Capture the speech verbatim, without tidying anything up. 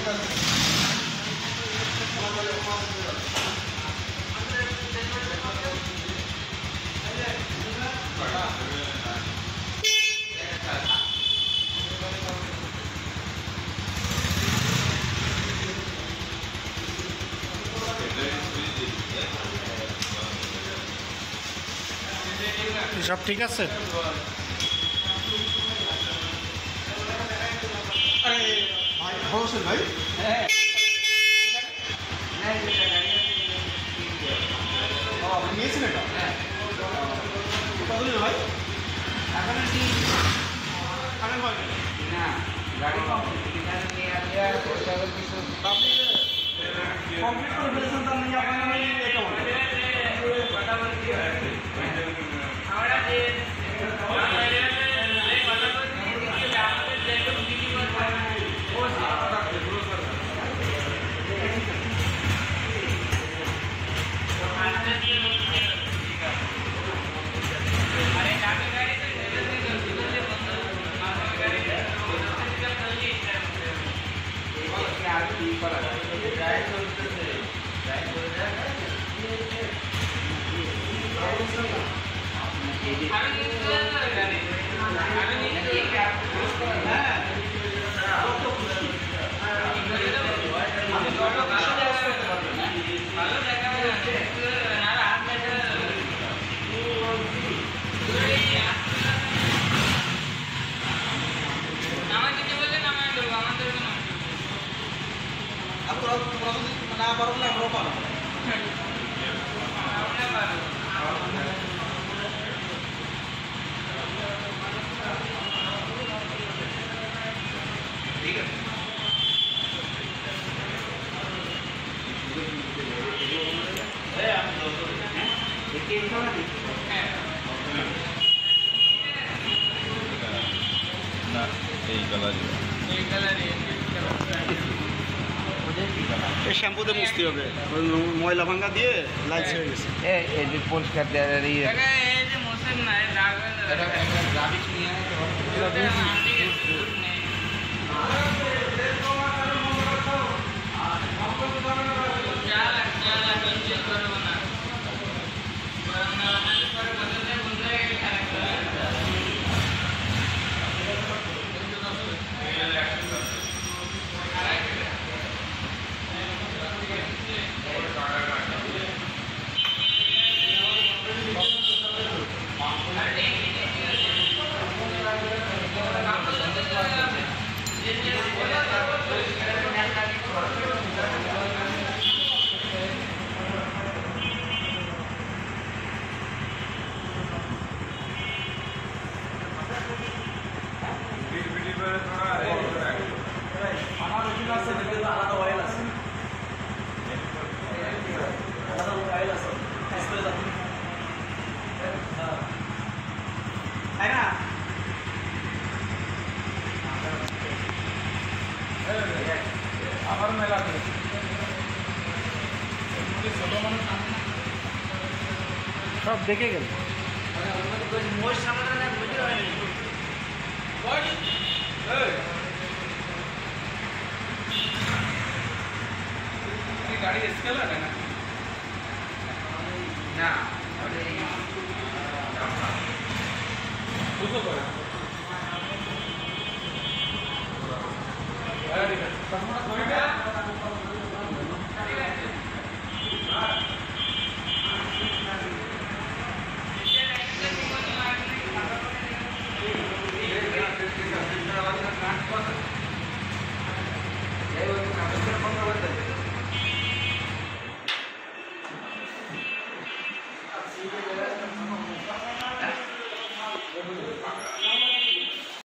সব ঠিক আছে? ভাই আপনি নিয়েছেন এটা কতদিন ভাই? এখন কি কারেন্ট হয় না গাড়ি আপনি কমপ্লিট করে ফেলেছেন তার মানে আপনার এটা না পারো না আমরাও পারো ঠিক আছে এই কালার এই কালার এই শ্যাম্পুতে মুছতে হবে ময়লা ভাঙা দিয়ে লাল ছেড়ে গেছে এই যে পরিষ্কার দেওয়ার এই যে মোশন নাই দাগ এটা গাবি নিয়ে চালা চালা চেঞ্জ করব না আমার ওখানে আছে যেটা আলাদা অয়েল আছে আলাদা অয়েল আছে স্প্রে দাও তাই না আবার মেলা করে ছোট মানুষ সব দেখে গেল মোর সামনে না ভিডিও হয়নি গাড়ি স্কেল আছে না না দুশো করে আরে ঠিক আছে